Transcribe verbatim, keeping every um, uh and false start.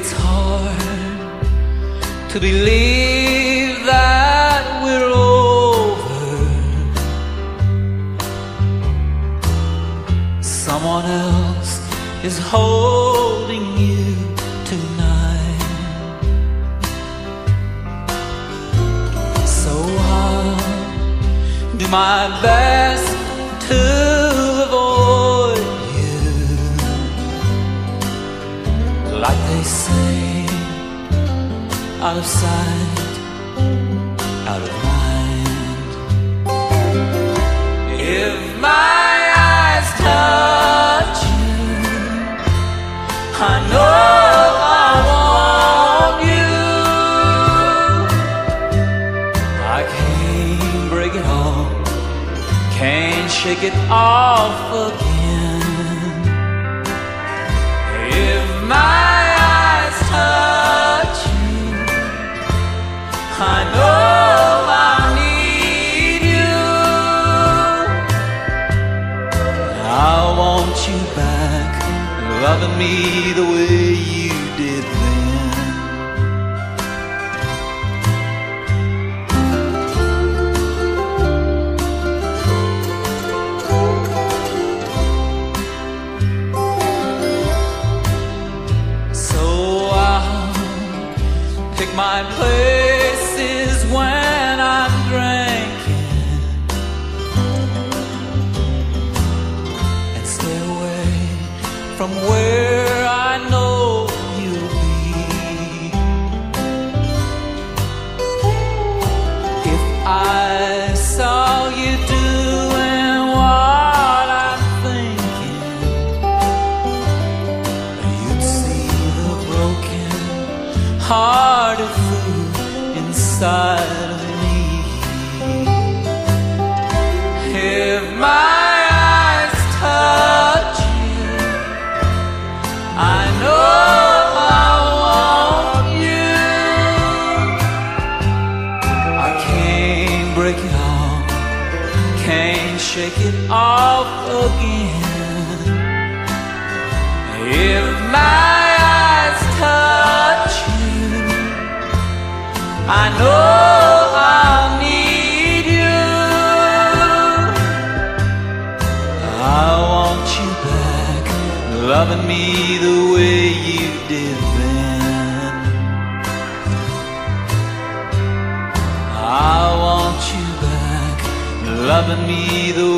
It's hard to believe that we're over. Someone else is holding you tonight. So I'll do my best to avoid you. Like they say, out of sight, out of mind. If my eyes touch you, I know I want you. I can't break it off, can't shake it off again. If my eyes touch you, I know I need you. I want you back, loving me the way you did then. So I'll pick my places when I'm drinking and stay away from where I know you'll be. If I saw you doing what I'm thinking, you'd see the broken hearted fool inside of me. If my eyes touch you, I know I want you. I can't break it off, can't shake it off again. If my eyes touch you, I know I'll need you. I want you back, loving me the way you did then. I want you back, loving me the